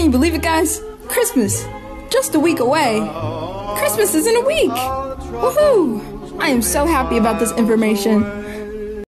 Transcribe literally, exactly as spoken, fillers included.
Can you believe it, guys? Christmas! Just a week away! Christmas is in a week! Woohoo! I am so happy about this information.